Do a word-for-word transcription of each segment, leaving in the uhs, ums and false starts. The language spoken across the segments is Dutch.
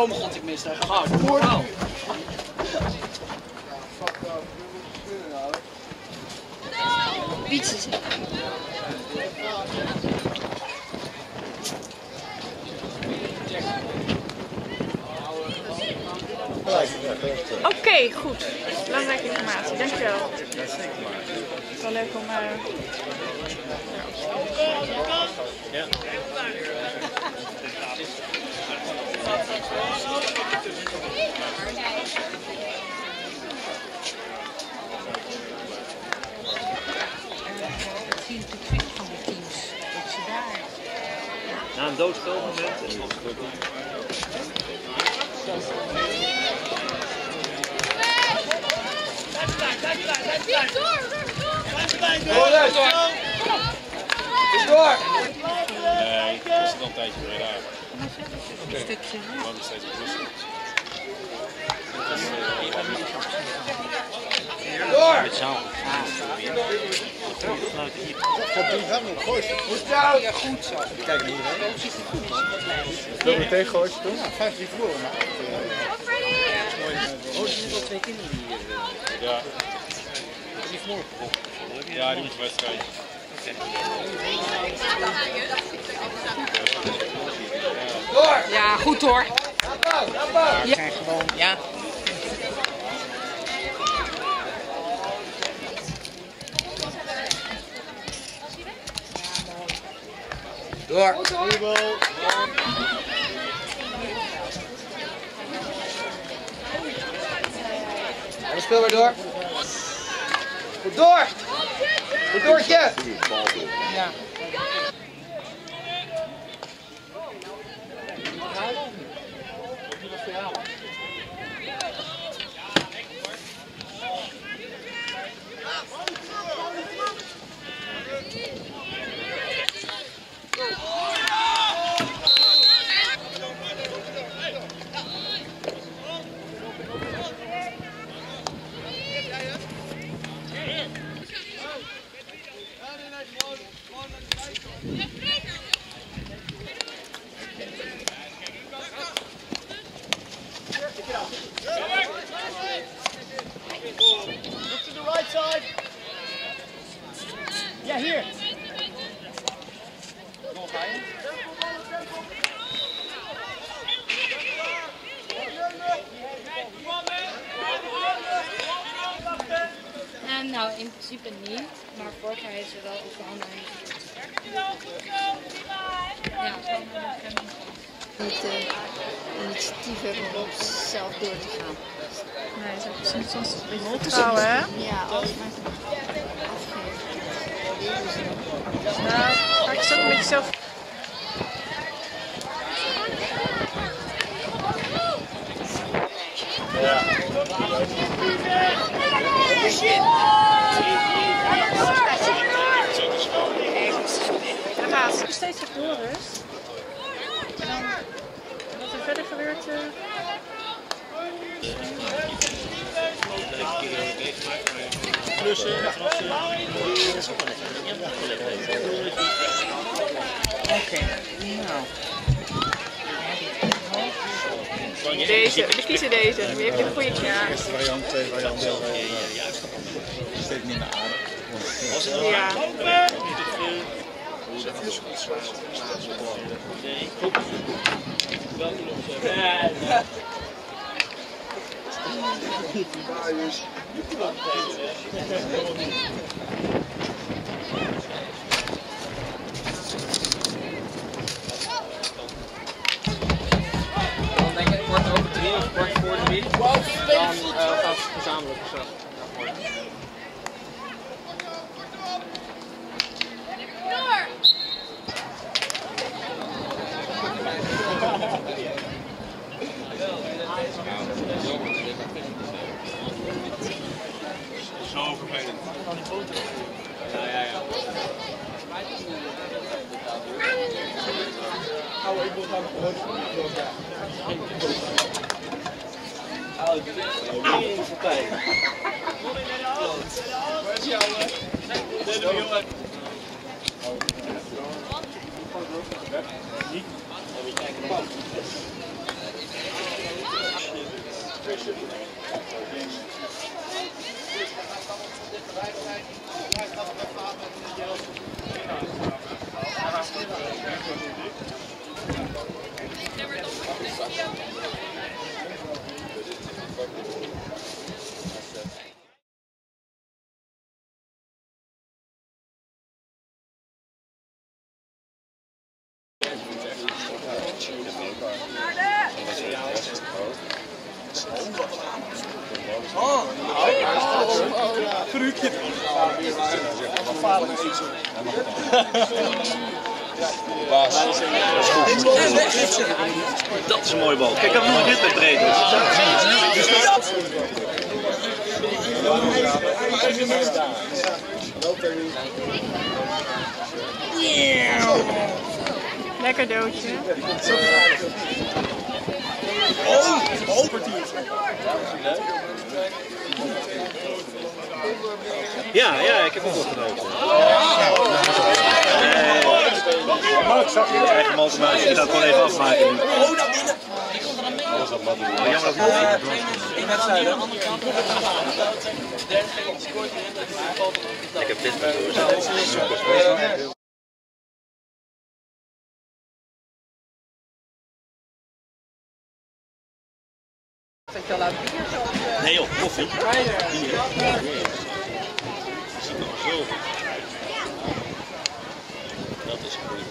Oh mijn god, ik mis daar. Ga maar. Fietsen zitten. Oké, okay, goed. Belangrijke informatie, dankjewel. Het is wel leuk om... Uh... Ja. Na een doodspelmoment. Is door! Nee, dat is al een tijdje weer daar. Een stukje. Waarom is steeds rustig? Door! Het zou Gaat drie gaan nog gooien. Goed zo! Ja, goed zo. Kijk hier, hè? Wil je meteen gooien doen? Ja, vijf drie verloren. Oh, er zijn wel twee kinderen hier. Ja. Dat is niet morgen. Ja, die moet wedstrijd. Door! Ja, goed hoor. Ja, gewoon. Ja. Door. En dan speel weer door. Goed door. Goed doortje. Ja. Look to the right side. Ja, hier. Nog ga je. Uh, nou, in principe niet, maar vorig jaar heeft ze wel op de handen heen gevoerd. Ja, zo niet uh, initiatief hebben om zelf door te gaan. Nee, dat is soms soms een beetje vertrouwen, hè? Ja, alles maar afgeven. Nou, ga ik zo een beetje zelf... Ja. Dan gaat het steeds op doorrust. En dan wat er verder gebeurt. Uh... Klussen, krassen. Oké, nou. Deze, we kiezen deze. Wie heeft een goede De eerste variant, tweede variant, derde variant. Steeds minder aardig. Ja. Nee. Dan denk ik kort over drie of kort voor drie. Dan uh, gaat het gezamenlijk of zo. Zo vervelend. Ja, ja, ja. Oh, ik wil gaan brood. Oh, dit is voorbij. Waar is jouw? Niet? Dat is een mooie bal. Kijk, ik heb nog dit met breed. Lekker doodje. Oh, oh, ja, ja, ik heb ook wel genoten. Mijn eigen motormuis, die gaat gewoon even afmaken. Oh, daar binnen! Alles wat wat doen. Jammer dat hij één wedstrijd, hè? Ik heb dit met nee joh, koffie. Hier. Zie nog zo. Dat is goed.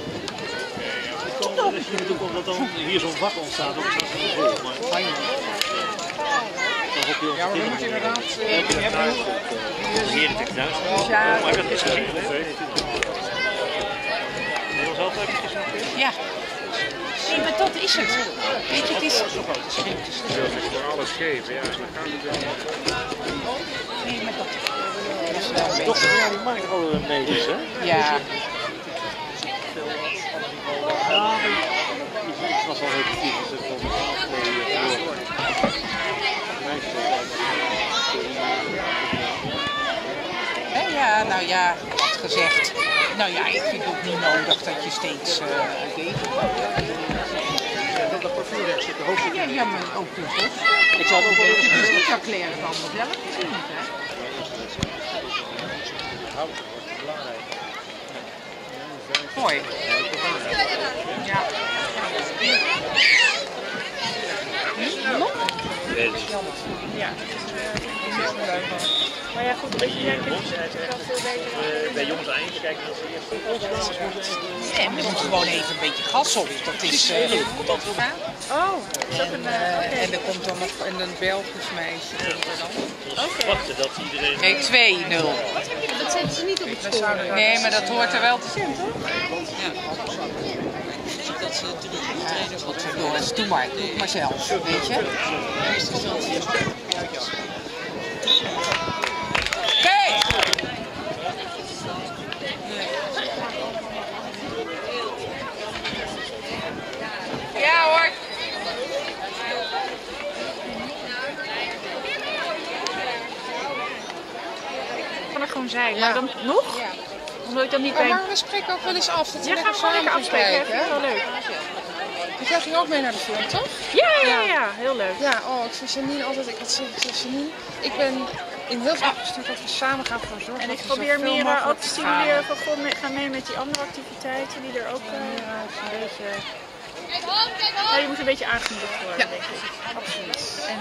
Je moet ook omdat dan hier zo'n vak ontstaat, ook staat het vol. Maar fijn. Ja, maar we moeten inderdaad. vierentwintig duizend. Ja. Maar dat is gezien. Heel zelf even gezien. Ja. Nee, maar dat is het. Weet je, het is... Je wilt voor alles geven, ja, dan gaat het wel. Nee, maar dat is wel een beetje... Toch, ja, die maakt wel een medisch, hè? Ja. Ja, het was wel heel actief. Dus het was een ja, nou ja, wat gezegd. Nou ja, ik vind het ook niet nodig dat je steeds uh, geeft. Dat parfum zit de hoofd. Ja, ja, maar ook dus. Ik zal het ook wel even dus niet kleren dan zelf gezien, hè? Mooi. Ja. Nog? Ja. Maar ja, goed, als je denkt dat je wel veel beter... Bij jongens eindje kijken als ze eerst... Nee, maar je moet gewoon even een beetje gas op. Dat is... Uh, oh, is dat een... Uh, okay. En er komt dan nog een Belgisch meisje. Oké. Okay. Wachten dat iedereen... Nee, twee nul. Dat zetten ze niet op het score. Nee, maar dat hoort er wel te zijn, toch? Ja. Dat ze drie trainers wat doen. Doris, doe maar. Doe maar zelf, weet je. Kijk! Ja hoor. Kan er gewoon zijn. Ja. Maar dan nog? Ja. Omdat ik dan niet bij... Maar we spreken ook wel eens af. Dat ja, gaan we gewoon lekker afspreken. Dat is wel leuk. Dus jij ging ook mee naar de film, toch? Ja, ja, ja, ja. Heel leuk. Ja, oh, ik vind Janine altijd... Ik had gezegd, Janine, ik ben in heel veel afgestuurd dat we samen gaan voor zorgen. En ik probeer meer ook te stimuleren van gewoon mee, ga mee met die andere activiteiten die er ook uh, een beetje... Ja, je moet een beetje aangemoedigd worden, ja. Denk ik. Absoluut. En...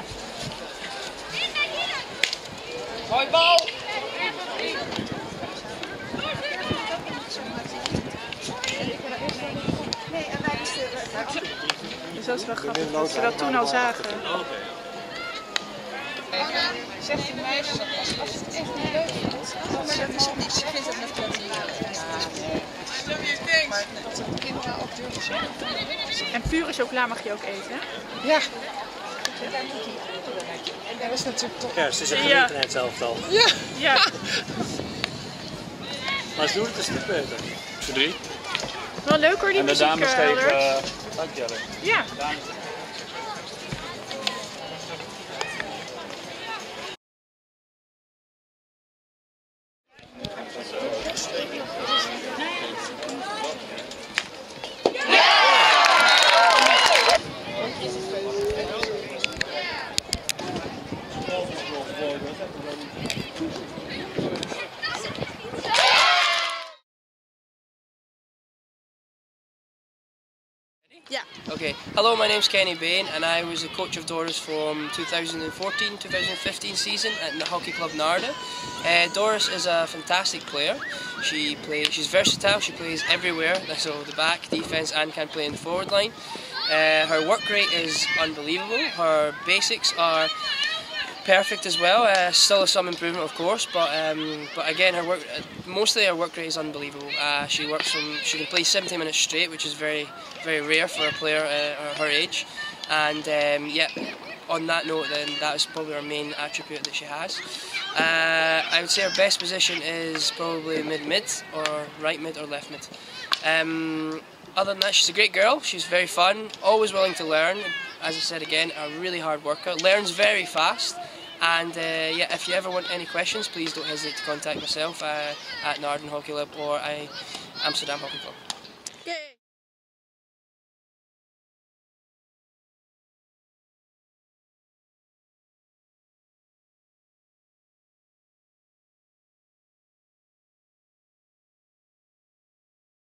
Hoi bal! Nee, en wij dus dat is wel grappig dat ze dat toen al zagen. Zegt die meisje, als, als het echt niet leuk is, dan zegt ze niet. Ze vindt het net leuk. Maar dat de kinderen ook durven zeggen. En pure chocola mag je ook eten, hè? Ja. Ja, dat is natuurlijk toch... Ja, het is een gelegenheidselftal. Ja. Ja. Maar ze doen het een stuk beter. Voor drie. Wel leuk hoor, die muziek. En de dames tegen... Uh, dank je, Ellen. Ja. Ja. Okay, hello, my name's Kenny Bain and I was the coach of Doris from two thousand fourteen two thousand fifteen season at the Hockey Club Naarden. Uh, Doris is a fantastic player. She plays, she's versatile, she plays everywhere, so the back, defence and can play in the forward line. Uh, her work rate is unbelievable, her basics are perfect as well, uh, still some improvement of course, but um, but again her work, mostly her work rate is unbelievable. Uh, she works from, she can play seventy minutes straight, which is very very rare for a player uh, her age, and um, yeah, on that note then that is probably her main attribute that she has. Uh, I would say her best position is probably mid-mid, or right mid or left mid. Um, other than that, she's a great girl, she's very fun, always willing to learn, as I said again, a really hard worker, learns very fast. And uh, yeah, if you ever want any questions, please don't hesitate to contact myself uh, at Naarden Hockey Club or uh, Amsterdam Hockey Club.